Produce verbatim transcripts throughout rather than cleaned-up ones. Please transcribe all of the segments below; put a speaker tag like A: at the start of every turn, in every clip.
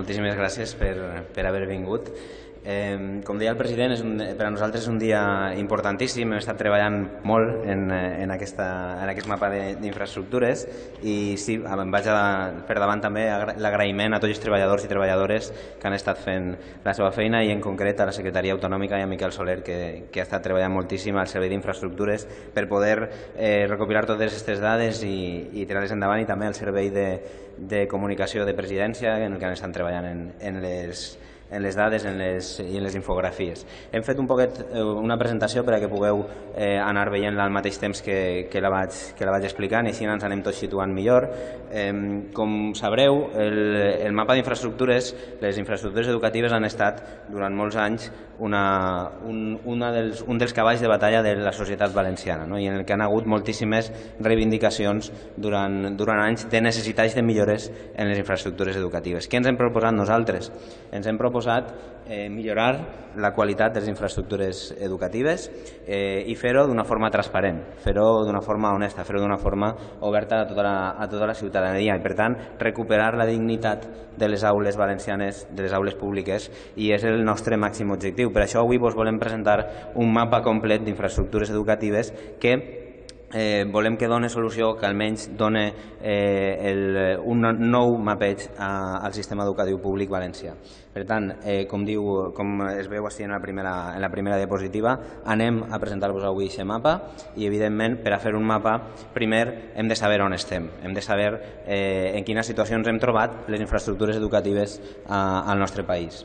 A: moltíssimes gràcies per, per haver vingut. Eh, com deia el president, és un, per a nosaltres és un dia importantíssim. Hem estat treballant molt en, en, aquesta, en aquest mapa d'infraestructures i sí, em vaig a, per davant també l'agraïment a tots els treballadors i treballadores que han estat fent la seva feina i en concret a la Secretaria Autonòmica i a Miquel Soler que, que ha estat treballant moltíssim al Servei d'Infraestructures per poder eh, recopilar totes aquestes dades i, i tirar-les endavant, i també al Servei de, de Comunicació de Presidència en el que han estat treballant en, en les en les dades en les, i en les infografies. Hem fet un poquet una presentació per a que pugueu eh, anar veient-la al mateix temps que, que, la vaig, que la vaig explicant i així ens anem tots situant millor. Eh, com sabreu, el, el mapa d'infraestructures, les infraestructures educatives han estat durant molts anys una, un, una dels, un dels cavalls de batalla de la societat valenciana, no? I en el que han hagut moltíssimes reivindicacions durant, durant anys de necessitats de millores en les infraestructures educatives. Què ens hem proposat nosaltres? Ens hem proposat Eh, millorar la qualitat de les infraestructures educatives eh, i fer-ho d'una forma transparent, fer-ho d'una forma honesta, fer-ho d'una forma oberta a tota, la, a tota la ciutadania i, per tant, recuperar la dignitat de les aules valencianes, de les aules públiques, i és el nostre màxim objectiu. Per això avui vos volem presentar un mapa complet d'infraestructures educatives que Eh, volem que doni solució, que almenys doni eh, el, un nou mapeig a, al sistema educatiu públic valencià. Per tant, eh, com, diu, com es veu així en la primera, en la primera diapositiva, anem a presentar-vos avui aquest mapa i, evidentment, per a fer un mapa, primer hem de saber on estem, hem de saber eh, en quines situacions hem trobat les infraestructures educatives a, al nostre país.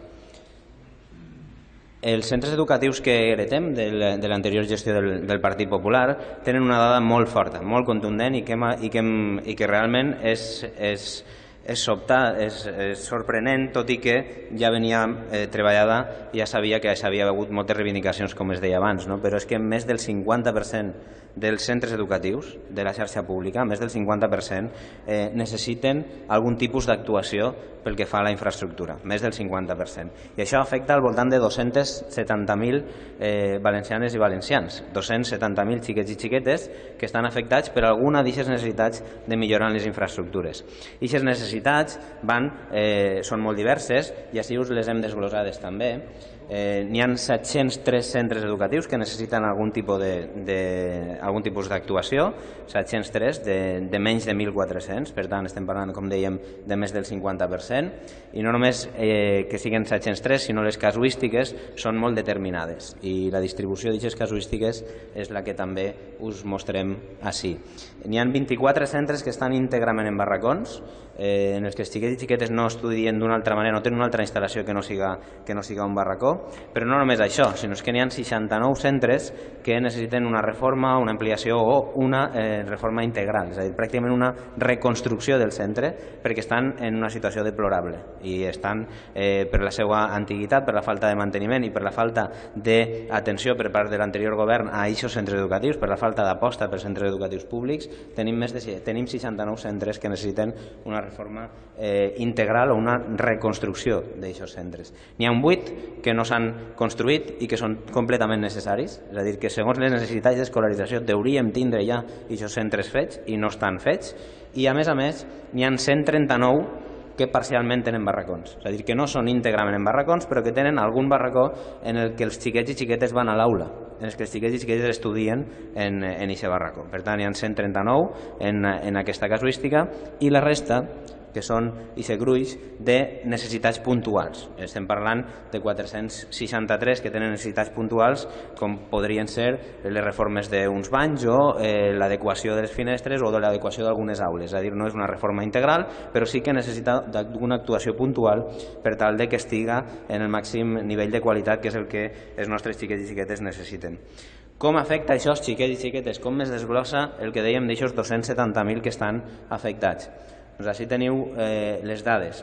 A: Els centres educatius que heretem de l'anterior gestió del, del Partit Popular tenen una dada molt forta, molt contundent i que, i que, i que realment és, és, és sobtat, és, és sorprenent, tot i que ja venia eh, treballada i ja sabia que ja havia hagut moltes reivindicacions, com es deia abans, no? Però és que més del cinquanta per cent dels centres educatius de la xarxa pública, més del cinquanta per cent, eh, necessiten algun tipus d'actuació pel que fa a la infraestructura, més del cinquanta per cent. I això afecta al voltant de dos-cents setanta mil eh, valencianes i valencians, dos-cents setanta mil xiquets i xiquetes que estan afectats per alguna d'aquestes necessitats de millorar les infraestructures. I aquestes necessitats van, eh, són molt diverses i així us les hem desglosades també. Eh, N'hi ha set-cents tres centres educatius que necessiten algun tipus de, de, algun tipus d'actuació, set-cents tres de, de menys de mil quatre-cents, per tant estem parlant, com dèiem, de més del cinquanta per cent, i no només eh, que siguin set-cents tres, sinó les casuístiques són molt determinades i la distribució d'aquestes casuístiques és la que també us mostrem ací. N'hi ha vint-i-quatre centres que estan íntegrament en barracons, eh, en els que els xiquets i xiquetes no estudien d'una altra manera, no tenen una altra instal·lació que no siga, que no siga un barracó. Però no només això, sinó que n'hi ha seixanta-nou centres que necessiten una reforma, una ampliació o una eh, reforma integral, és a dir, pràcticament una reconstrucció del centre perquè estan en una situació deplorable i estan eh, per la seva antiguitat, per la falta de manteniment i per la falta d'atenció per part de l'anterior govern a aquests centres educatius, per la falta d'aposta per centres educatius públics, tenim, més de, tenim seixanta-nou centres que necessiten una reforma eh, integral o una reconstrucció d'aquests centres. N'hi ha un vuit que no s'han construït i que són completament necessaris, és a dir, que segons les necessitats d'escolarització hauríem tindre ja aquests centres fets i no estan fets, i a més a més n'hi ha cent trenta-nou que parcialment tenen barracons, és a dir, que no són íntegrament en barracons però que tenen algun barracó en el que els xiquets i xiquetes van a l'aula, en els que els xiquets i xiquetes estudien en aquest barracó. Per tant, hi ha cent trenta-nou en, en aquesta casuística i la resta que són aquest gruix de necessitats puntuals. Estem parlant de quatre-cents seixanta-tres que tenen necessitats puntuals, com podrien ser les reformes d'uns banys o eh, l'adequació de les finestres o de l'adequació d'algunes aules. És a dir, no és una reforma integral, però sí que necessita d'una actuació puntual per tal de que estiga en el màxim nivell de qualitat, que és el que els nostres xiquets i xiquetes necessiten. Com afecta això als xiquets i xiquetes? Com es desglossa el que dèiem d'aixòs dos-cents setanta mil que estan afectats? Doncs així teniu eh, les dades.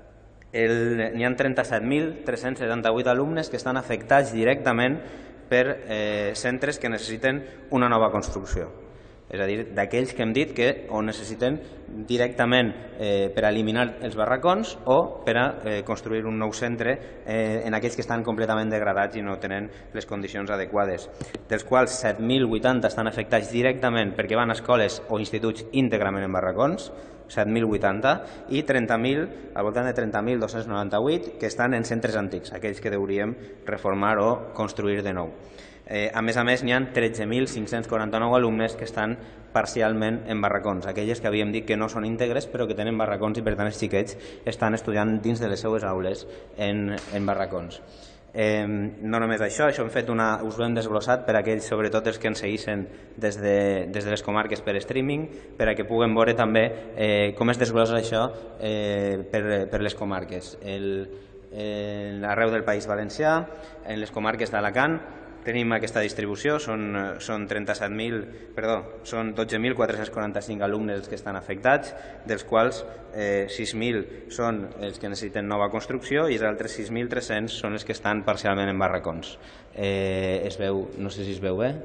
A: N'hi ha trenta-set mil tres-cents setanta-vuit alumnes que estan afectats directament per eh, centres que necessiten una nova construcció. és a dir, d'aquells que hem dit que o necessiten directament eh, per a eliminar els barracons o per a eh, construir un nou centre eh, en aquells que estan completament degradats i no tenen les condicions adequades, dels quals set mil vuitanta estan afectats directament perquè van a escoles o instituts íntegrament en barracons, set mil vuitanta, i trenta mil, al voltant de trenta mil dos-cents noranta-vuit que estan en centres antics, aquells que hauríem reformar o construir de nou. Eh, a més a més, n'hi ha tretze mil cinc-cents quaranta-nou alumnes que estan parcialment en barracons, aquelles que havíem dit que no són íntegres però que tenen barracons i per tant els xiquets estan estudiant dins de les seues aules en, en barracons. Eh, no només això, això hem fet una, us ho hem desglossat per a aquells, sobretot els que ens segueixen des de, des de les comarques per streaming, per a que puguen veure també eh, com es desglossa això eh, per, per les comarques. El, el, arreu del País Valencià, en les comarques d'Alacant, tenim aquesta distribució, són, són trenta-set mil, perdó, són dotze mil quatre-cents quaranta-cinc alumnes els que estan afectats, dels quals eh, sis mil són els que necessiten nova construcció i els altres sis mil tres-cents són els que estan parcialment en barracons. Eh, es veu, no sé si es veu bé?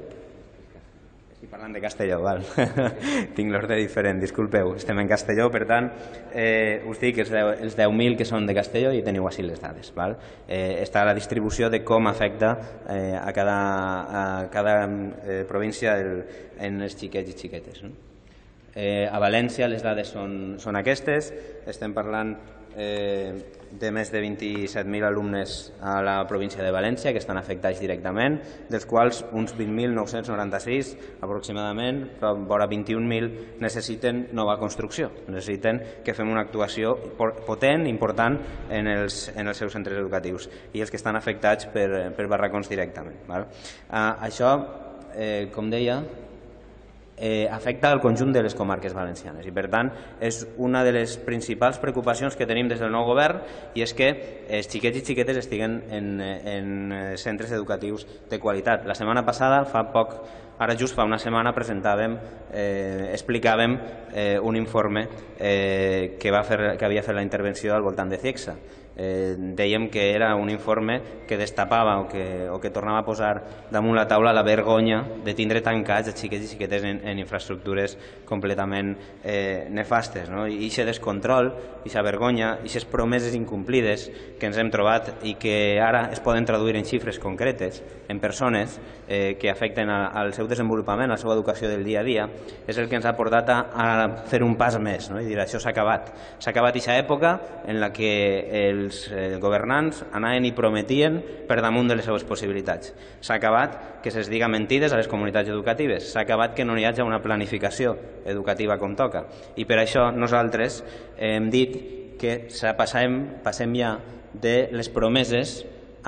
A: Estic parlant de Castelló, val. Tinc l'ordre diferent, disculpeu, estem en Castelló, per tant, eh, us dic els, els deu mil que són de Castelló i teniu així les dades. Val? Eh, està la distribució de com afecta eh, a cada, a cada eh, província el, en els xiquets i xiquetes. No? Eh, a València les dades són, són aquestes, estem parlant eh, de més de vint-i-set mil alumnes a la província de València que estan afectats directament, dels quals uns vint mil nou-cents noranta-sis aproximadament, però vora vint-i-un mil necessiten nova construcció, necessiten que fem una actuació potent, important en els, en els seus centres educatius i els que estan afectats per, per barracons directament. Val? Ah, això, eh, com deia, Eh, afecta al conjunt de les comarques valencianes i per tant és una de les principals preocupacions que tenim des del nou govern i és que els xiquets i xiquetes estiguen en, en centres educatius de qualitat. La setmana passada, fa poc, ara just fa una setmana presentàvem, eh, explicàvem eh, un informe eh, que, va fer, que havia fet la intervenció al voltant de CIECSA. Eh, dèiem que era un informe que destapava o que, o que tornava a posar damunt la taula la vergonya de tindre tancats els xiquets i xiquetes en, en infraestructures completament eh, nefastes, no? I aquest descontrol, aquesta vergonya, aquestes promeses incomplides que ens hem trobat i que ara es poden traduir en xifres concretes, en persones eh, que afecten a, al seu desenvolupament, a la seva educació del dia a dia, és el que ens ha portat a, a fer un pas més, no? I dir, això s'ha acabat. S'ha acabat aquesta època en la que el els governants anaven i prometien per damunt de les seves possibilitats. S'ha acabat que se'ls diga mentides a les comunitats educatives, s'ha acabat que no hi hagi una planificació educativa com toca. I per això nosaltres hem dit que passem, passem ja de les promeses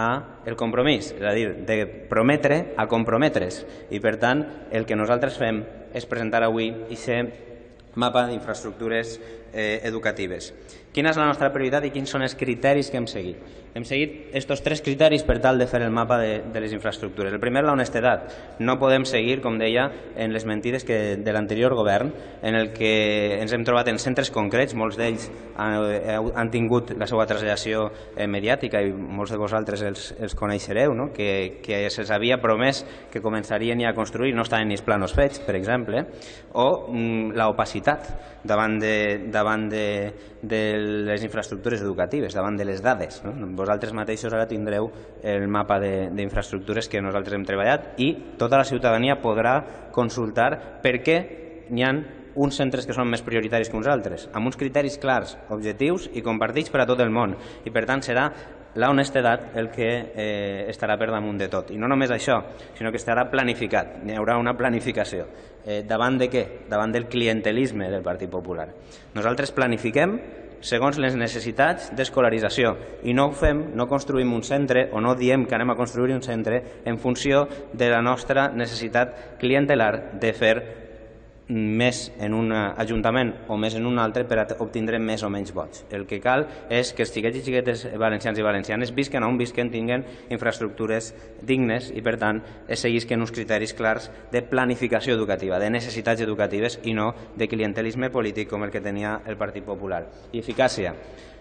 A: a el compromís, és a dir, de prometre a comprometre's. I per tant, el que nosaltres fem és presentar avui aquest mapa d'infraestructures eh, educatives. Quina és la nostra prioritat i quins són els criteris que hem seguit? Hem seguit aquests tres criteris per tal de fer el mapa de, de les infraestructures. El primer, la honestedat. No podem seguir, com deia, en les mentides que, de l'anterior govern, en el que ens hem trobat en centres concrets, molts d'ells han, han tingut la seva trasllació eh, mediàtica i molts de vosaltres els, els coneixereu, no? que, que se'ls havia promès que començarien ja a construir, no estaven ni els planos fets, per exemple, o mm, l'opacitat davant de, davant de, de les infraestructures educatives, davant de les dades. No? Vosaltres mateixos ara tindreu el mapa d'infraestructures que nosaltres hem treballat i tota la ciutadania podrà consultar per què n'hi ha uns centres que són més prioritaris que uns altres, amb uns criteris clars, objectius i compartits per a tot el món. I per tant serà la honestedat el que eh, estarà per damunt de tot. I no només això, sinó que estarà planificat, hi haurà una planificació. Eh, davant de què? Davant del clientelisme del Partit Popular. Nosaltres planifiquem segons les necessitats d'escolarització i no ho fem, no construïm un centre o no diem que anem a construir un centre en funció de la nostra necessitat clientelar de fer més en un ajuntament o més en un altre per a obtindre més o menys vots. El que cal és que els xiquets i xiquetes valencians i valencianes visquen on visquen, tinguen infraestructures dignes i per tant es seguisquen uns criteris clars de planificació educativa, de necessitats educatives i no de clientelisme polític com el que tenia el Partit Popular. I eficàcia.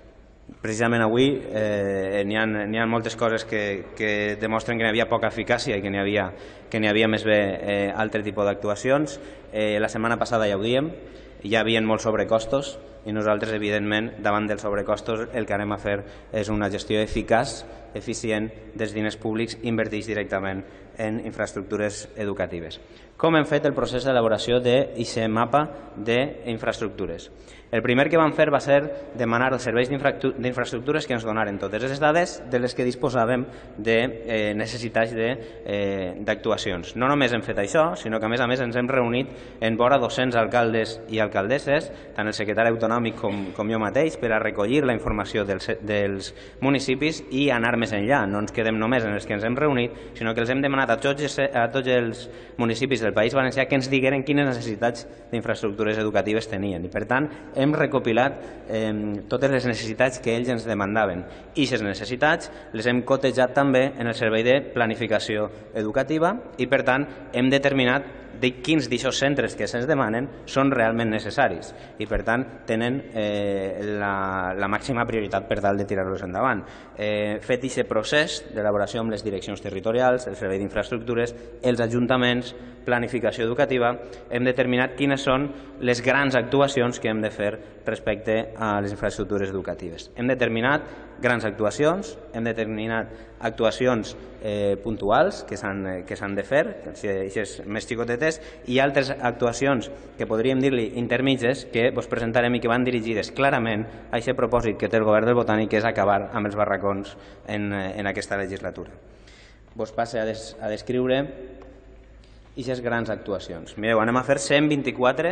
A: Precisament avui eh, n'hi ha, n'hi ha moltes coses que, que demostren que n'hi havia poca eficàcia i que n'hi havia, que n'hi havia més bé eh, altre tipus d'actuacions. Eh, la setmana passada ja ho dèiem, hi havia molts sobrecostos i nosaltres, evidentment, davant dels sobrecostos el que anem a fer és una gestió eficaç, eficient dels diners públics invertits directament en infraestructures educatives. Com hem fet el procés d'elaboració d'aquest mapa d'infraestructures? El primer que vam fer va ser demanar als serveis d'infraestructures que ens donaren totes les dades de les que disposàvem de eh, necessitats d'actuacions. No només hem fet això, sinó que a més a més ens hem reunit en vora dos-cents alcaldes i alcaldesses, tant el secretari autonòmic com, com jo mateix, per a recollir la informació dels, dels municipis i anar més enllà. No ens quedem només en els que ens hem reunit, sinó que els hem demanat a tots, a tots els municipis del País Valencià que ens digueren quines necessitats d'infraestructures educatives tenien. I per tant, hem recopilat eh, totes les necessitats que ells ens demandaven. I aquestes necessitats les hem cotejat també en el servei de planificació educativa i, per tant, hem determinat de quins d'aquests centres que se'ns demanen són realment necessaris i, per tant, tenen eh, la, la màxima prioritat per tal de tirar-los endavant. Eh, fet aquest procés d'elaboració amb les direccions territorials, el servei d'infraestructures, els ajuntaments, planificació educativa, hem determinat quines són les grans actuacions que hem de fer respecte a les infraestructures educatives. Hem determinat grans actuacions, hem determinat actuacions eh, puntuals que s'han que s'han de fer, aquestes més xicotetes, i altres actuacions que podríem dir-li intermitges que vos presentarem i que van dirigides clarament a aquest propòsit que té el govern del Botànic, que és acabar amb els barracons en, en aquesta legislatura. Vos passe a, des, a descriure aquestes grans actuacions. Mireu, anem a fer cent vint-i-quatre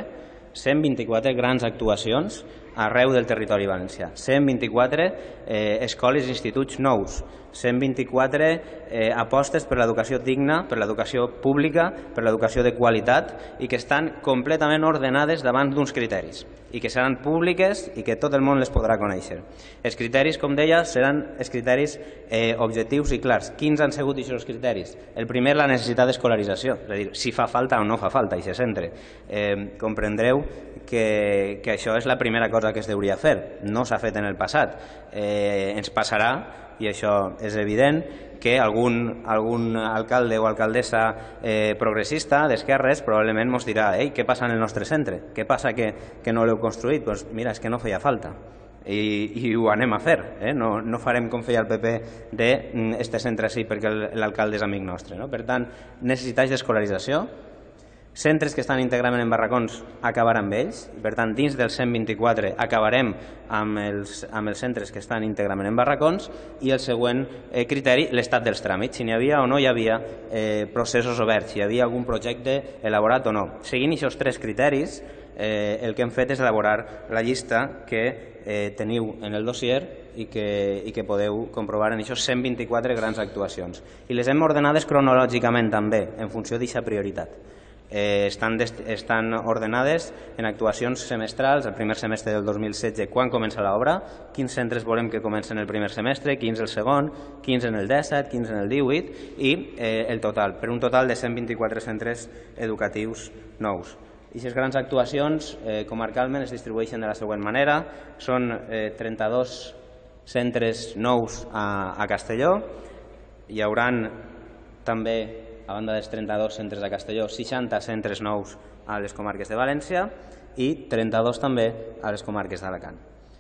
A: grans actuacions arreu del territori valencià. cent vint-i-quatre eh, escoles i instituts nous, cent vint-i-quatre eh, apostes per l'educació digna, per l'educació pública, per l'educació de qualitat i que estan completament ordenades davant d'uns criteris i que seran públiques i que tot el món les podrà conèixer. Els criteris, com deia, seran els criteris eh, objectius i clars. Quins han sigut aquests criteris? El primer, la necessitat d'escolarització, és a dir, si fa falta o no fa falta aquest centre. Eh, comprendreu que, que això és la primera cosa que es hauria de fer. No s'ha fet en el passat. Eh, ens passarà, i això és evident, que algun, algun alcalde o alcaldessa eh, progressista d'esquerres probablement ens dirà: «Ei, què passa en el nostre centre? Què passa que, que no l'heu construït?» Doncs pues mira, és que no feia falta. I, i ho anem a fer, eh? no, no farem com feia el P P de este centre sí perquè l'alcalde és amic nostre. No? Per tant, necessitats d'escolarització, centres que estan íntegrament en barracons, acabar amb ells, i per tant, dins dels cent vint-i-quatre acabarem amb els, amb els centres que estan íntegrament en barracons, i el següent eh, criteri, l'estat dels tràmits, si n'hi havia o no hi havia eh, processos oberts, si hi havia algun projecte elaborat o no. Seguint aquests tres criteris, eh, el que hem fet és elaborar la llista que eh, teniu en el dossier i que, i que podeu comprovar en aquests cent vint-i-quatre grans actuacions. I les hem ordenades cronològicament també, en funció d'aquesta prioritat. Eh, estan, estan ordenades en actuacions semestrals, el primer semestre del dos mil setze, quan comença l'obra, quins centres volem que comencen el primer semestre, quins el segon, quins en el disset, quins en el divuit, i eh, el total, per un total de cent vint-i-quatre centres educatius nous. Aquestes grans actuacions eh, comarcalment es distribueixen de la següent manera: són eh, trenta-dos centres nous a, a Castelló, hi haurà també, a banda dels trenta-dos centres a Castelló, seixanta centres nous a les comarques de València i trenta-dos també a les comarques d'Alacant.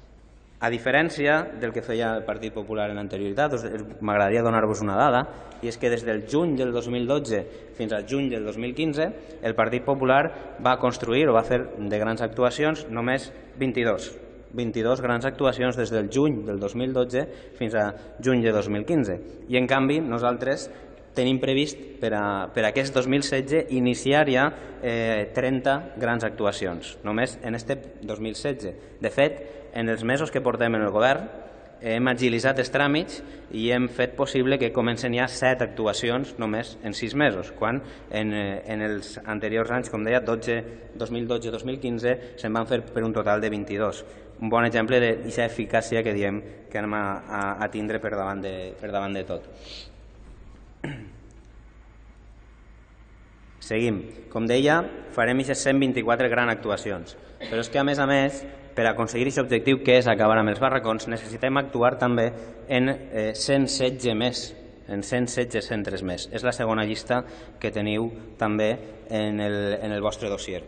A: A diferència del que feia el Partit Popular en l'anterioritat, m'agradaria donar-vos una dada, i és que des del juny del dos mil dotze fins al juny del dos mil quinze el Partit Popular va construir o va fer de grans actuacions només vint-i-dos. vint-i-dos grans actuacions des del juny del dos mil dotze fins a juny de dos mil quinze. I en canvi nosaltres tenim previst per a, per a aquest dos mil setze iniciar ja eh, trenta grans actuacions, només en aquest dos mil setze. De fet, en els mesos que portem en el govern hem agilitzat els tràmits i hem fet possible que comencen ja set actuacions només en sis mesos, quan en, en els anteriors anys, com deia, dos mil dotze dos mil quinze, se'n van fer per un total de vint-i-dos. Un bon exemple d'aquesta eficàcia que diem que anem a, a, a tindre per davant de, per davant de tot. Seguim. Com deia, farem aquestes cent vint-i-quatre grans actuacions, però és que a més a més per aconseguir aquest objectiu, que és acabar amb els barracons, necessitem actuar també en eh, cent setze més, en cent setze centres més. És la segona llista que teniu també en el, en el vostre dossier.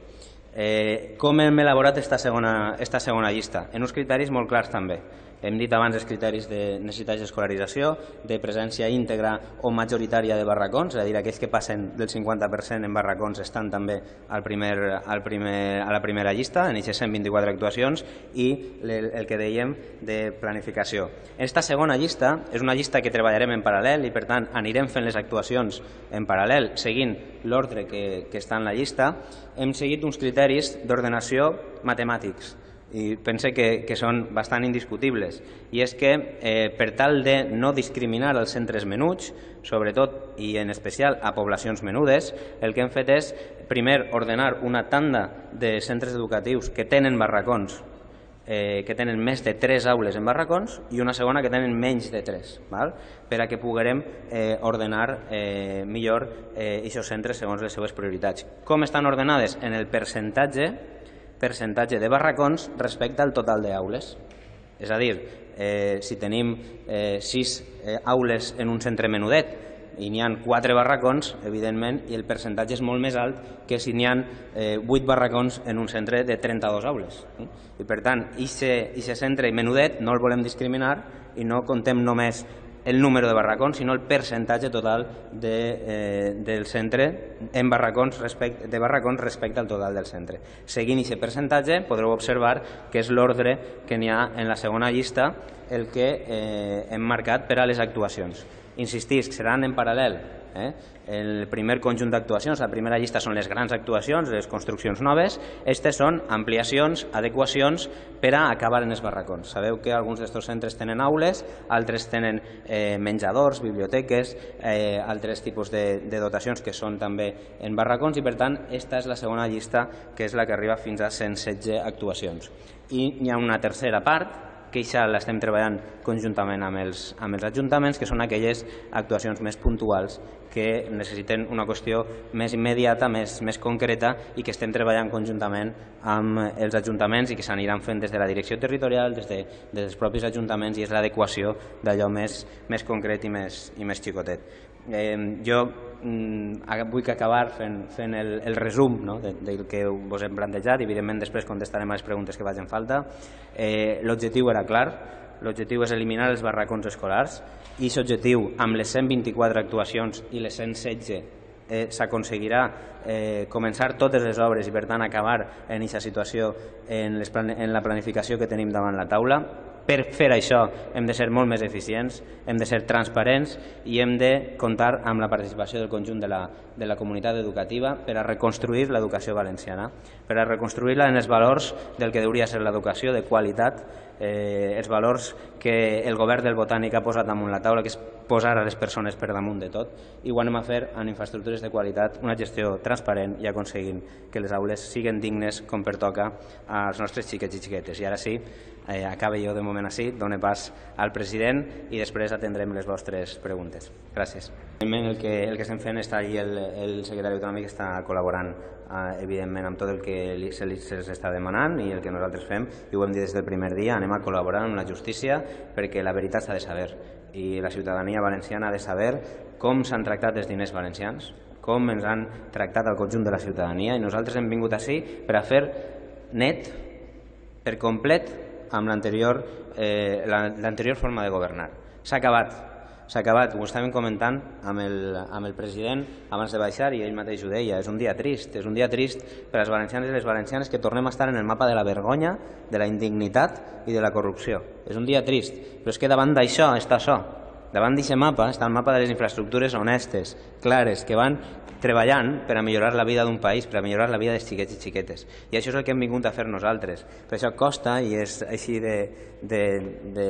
A: Eh, com hem elaborat esta segona, esta segona llista? En uns criteris molt clars també. Hem dit abans els criteris de necessitats d'escolarització, de presència íntegra o majoritària de barracons, és a dir, aquells que passen del cinquanta per cent en barracons estan també al primer, al primer, a la primera llista, en aquestes cent vint-i-quatre actuacions, i el, el que dèiem de planificació. Esta segona llista és una llista que treballarem en paral·lel i, per tant, anirem fent les actuacions en paral·lel, seguint l'ordre que, que està en la llista. Hem seguit uns criteris d'ordenació matemàtics, i pense que, que són bastant indiscutibles, i és que eh, per tal de no discriminar els centres menuts, sobretot i en especial a poblacions menudes, el que hem fet és primer ordenar una tanda de centres educatius que tenen barracons, eh, que tenen més de tres aules en barracons, i una segona que tenen menys de tres, val? Per a que puguem eh, ordenar eh, millor eh, aquests centres segons les seves prioritats. Com estan ordenades? En el percentatge percentatge de barracons respecte al total d'aules. És a dir, eh, si tenim eh, sis eh, aules en un centre menudet i n'hi ha quatre barracons, evidentment, i el percentatge és molt més alt que si n'hi ha eh, vuit barracons en un centre de trenta-dues aules. I per tant, aquest centre menudet no el volem discriminar i no contem només el número de barracons, sinó el percentatge total de, eh, del centre en barracons respecte, de barracons respecte al total del centre. Seguint aquest percentatge podreu observar que és l'ordre que n'hi ha en la segona llista el que eh, hem marcat per a les actuacions. Insistisc, seran en paral·lel. Eh? El primer conjunt d'actuacions, la primera llista són les grans actuacions, les construccions noves. Aquestes són ampliacions, adequacions per a acabar en els barracons. Sabeu que alguns d'aquests centres tenen aules, altres tenen eh, menjadors, biblioteques, eh, altres tipus de, de dotacions que són també en barracons, i per tant aquesta és la segona llista, que és la que arriba fins a cent setze actuacions. I hi ha una tercera part, que això l'estem treballant conjuntament amb els, amb els ajuntaments, que són aquelles actuacions més puntuals que necessiten una qüestió més immediata, més, més concreta, i que estem treballant conjuntament amb els ajuntaments i que s'aniran fent des de la direcció territorial, des, de, des dels propis ajuntaments, i és l'adequació d'allò més, més concret i més, i més xicotet. Eh, jo mm, vull que acabar fent, fent el, el resum, no?, de, del que vos hem plantejat, i evidentment després contestarem a les preguntes que facin falta. Eh, l'objectiu era clar, l'objectiu és eliminar els barracons escolars, i aquest objectiu amb les cent vint-i-quatre actuacions i les cent setze eh, s'aconseguirà eh, començar totes les obres i per tant acabar en aquesta situació en, les plan en la planificació que tenim davant la taula. Per fer això hem de ser molt més eficients, hem de ser transparents i hem de comptar amb la participació del conjunt de la, de la comunitat educativa per a reconstruir l'educació valenciana, per a reconstruir-la en els valors del que hauria de ser l'educació de qualitat, eh, els valors que el govern del Botànic ha posat damunt la taula, que és posar a les persones per damunt de tot, i ho anem a fer en infraestructures de qualitat, una gestió transparent i aconseguint que les aules siguin dignes com pertoca als nostres xiquets i xiquetes. I ara sí, eh, acabe jo de moment així, done pas al president i després atendrem les vostres preguntes. Gràcies. El que, el que estem fent està allí, el, el secretari autonòmic està col·laborant eh, evidentment amb tot el que li, se li s'està demanant i el que nosaltres fem, i ho hem dit des del primer dia, anem a col·laborar amb la justícia perquè la veritat s'ha de saber i la ciutadania valenciana ha de saber com s'han tractat els diners valencians, com ens han tractat el conjunt de la ciutadania, i nosaltres hem vingut així per a fer net, per complet, amb l'anterior eh, l'anterior forma de governar. S'ha acabat, s'ha acabat, ho estàvem comentant amb el, amb el president abans de baixar i ell mateix ho deia, és un dia trist, és un dia trist per als valencians i les valencianes que tornem a estar en el mapa de la vergonya, de la indignitat i de la corrupció. És un dia trist, però és que davant d'això està això. Davant d'aquest mapa està el mapa de les infraestructures honestes, clares, que van treballant per a millorar la vida d'un país, per a millorar la vida dels xiquets i xiquetes. I això és el que hem vingut a fer nosaltres. Per això costa, i és així de, de, de,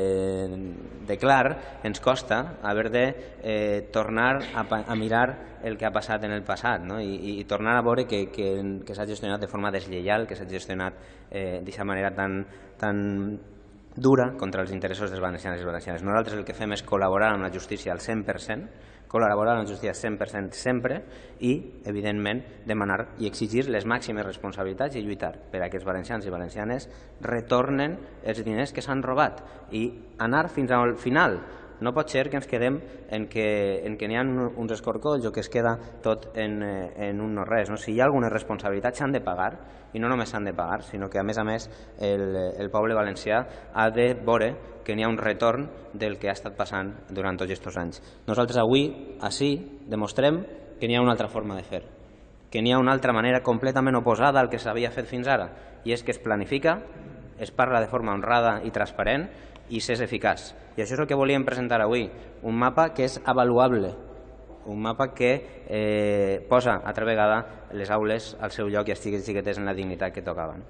A: de clar, ens costa haver de eh, tornar a, a mirar el que ha passat en el passat, no? I, i tornar a veure que, que, que s'ha gestionat de forma deslleial, que s'ha gestionat eh, d'aquesta manera tan, tan dura contra els interessos dels valencians i les valencianes. Nosaltres el que fem és col·laborar amb la justícia al cent per cent col·laborar amb la justícia cent per cent sempre i, evidentment, demanar i exigir les màximes responsabilitats i lluitar per a que els valencians i valencianes retornen els diners que s'han robat i anar fins al final. No pot ser que ens quedem en que, en que n'hi ha uns escorcolls o que es queda tot en, en un no res. No? Si hi ha algunes responsabilitats s'han de pagar, i no només s'han de pagar, sinó que a més a més el, el poble valencià ha de veure que n'hi ha un retorn del que ha estat passant durant tots aquests anys. Nosaltres avui, així, demostrem que n'hi ha una altra forma de fer, que n'hi ha una altra manera completament oposada al que s'havia fet fins ara, i és que es planifica, es parla de forma honrada i transparent, i s'és eficaç. I això és el que volíem presentar avui, un mapa que és avaluable, un mapa que eh, posa altra vegada les aules al seu lloc i els xiquets i xiquetes en la dignitat que tocaven.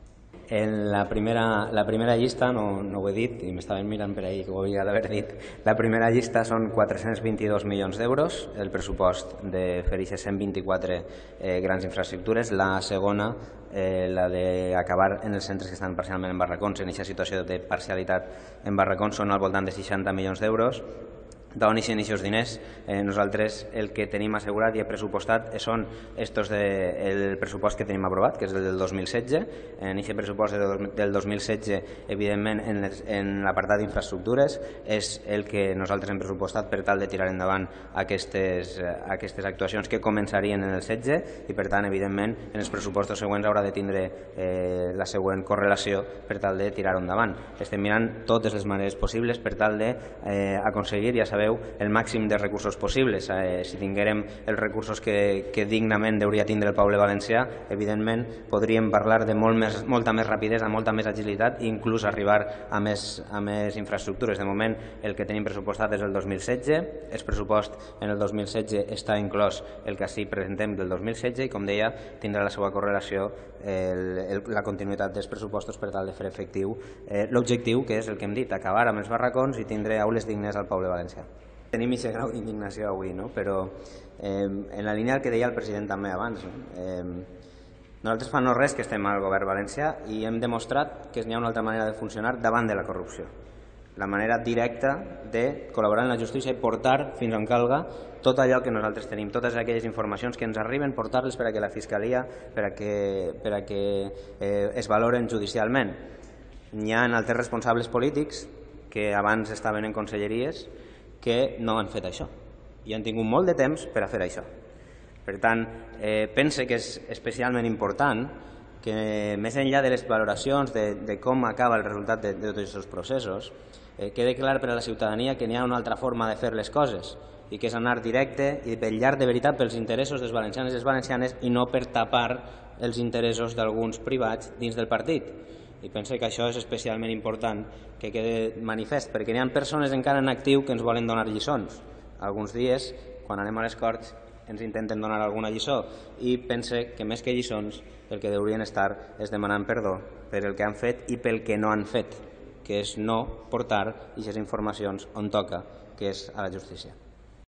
A: En la primera, la primera llista, no, no ho he dit i m'estaven mirant per ahir que ho havia d'haver dit, la primera llista són quatre-cents vint-i-dos milions d'euros, el pressupost de fer aquestes cent vint-i-quatre eh, grans infraestructures. La segona, eh, la d'acabar en els centres que estan parcialment en barracons, en aquesta situació de parcialitat en barracons, són al voltant de seixanta milions d'euros. D'on ixen aquests diners? Eh, nosaltres el que tenim assegurat i pressupostat són estos de, el pressupost que tenim aprovat, que és el del dos mil setze. En aquest pressupost del dos mil setze, evidentment, en, les, en l'apartat d'infraestructures, és el que nosaltres hem pressupostat per tal de tirar endavant aquestes, aquestes actuacions que començarien en el setze i, per tant, evidentment, en els pressupostos següents haurà de tindre eh, la següent correlació per tal de tirar-ho endavant. Estem mirant totes les maneres possibles per tal d'aconseguir, ja sabeu, el màxim de recursos possibles. Eh, si tinguérem els recursos que, que dignament hauria tindre el poble valencià, evidentment podríem parlar de molt més, molta més rapidesa, molta més agilitat i inclús arribar a més, a més infraestructures. De moment el que tenim pressupostat és el dos mil setze, el pressupost en el dos mil setze està inclòs el que així presentem del dos mil setze i, com deia, tindrà la seva correlació el, el, la continuïtat dels pressupostos per tal de fer efectiu eh, l'objectiu, que és el que hem dit, acabar amb els barracons i tindre aules dignes al poble valencià. Tenim aquest grau d'indignació avui, no? Però eh, en la línia del que deia el president també abans, no? eh, nosaltres fa no res que estem al govern valencià i hem demostrat que n'hi ha una altra manera de funcionar davant de la corrupció. La manera directa de col·laborar en la justícia i portar fins on calga tot allò que nosaltres tenim, totes aquelles informacions que ens arriben, portar-les per a que la Fiscalia, per a que, per a que eh, es valoren judicialment. N'hi ha altres responsables polítics que abans estaven en conselleries que no han fet això i han tingut molt de temps per a fer això. Per tant, eh, pense que és especialment important que, més enllà de les valoracions de, de com acaba el resultat de, de tots aquests processos, eh, quede clar per a la ciutadania que n'hi ha una altra forma de fer les coses i que és anar directe i vetllar de veritat pels interessos dels valencians i les valencianes i no per tapar els interessos d'alguns privats dins del partit. I penso que això és especialment important que quede manifest, perquè n'hi ha persones encara en actiu que ens volen donar lliçons. Alguns dies, quan anem a les Corts, ens intenten donar alguna lliçó i pense que més que lliçons el que haurien estar és demanant perdó per el que han fet i pel que no han fet, que és no portar aquestes informacions on toca, que és a la justícia.